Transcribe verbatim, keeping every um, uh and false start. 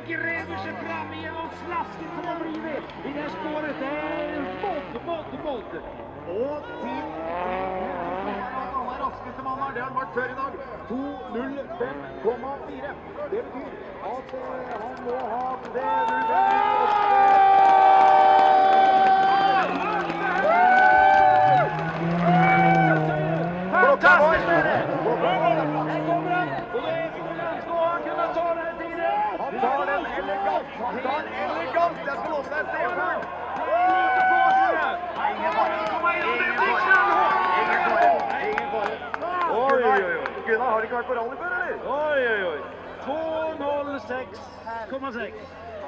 gräver sig fram igenom slasket som har blivit i det här spåret. Det är modd, modd, modd. Og tid til han er raskeste mann her, det har han vært før i dag. to null fem komma fire. Det betyr at han må ha det null Fantastiskt är det! Här kommer han! Och det är Finland. Ska han kunna ta den här tiden? Han tar den elegant! Han tar den elegant! Jeg skal låse deg, Stefan! Det är lite på sig! Ingen fare! Ingen fare! Ingen fare! Ingen fare! Oi, oi, oi! Gunnar, har du ikke vært på rally før, eller? Oj, oj, oj. två noll sex komma sex.